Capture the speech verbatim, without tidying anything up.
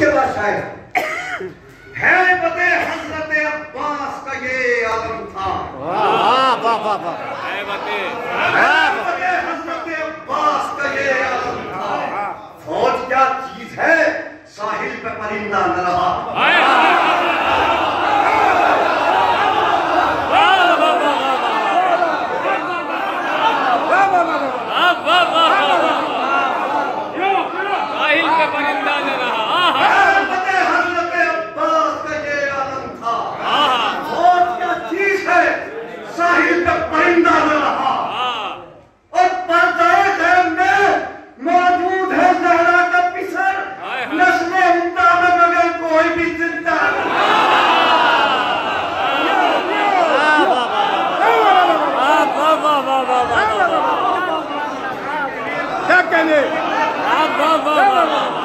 उसके बाद शायद है बते हजरत अब्बास का ये आलम था। वाह वाह वाह वाह है बते हजरत अब्बास का ये आलम था। फौज क्या चीज है, साहिल पे परिंदा न रहा। क्या कहने?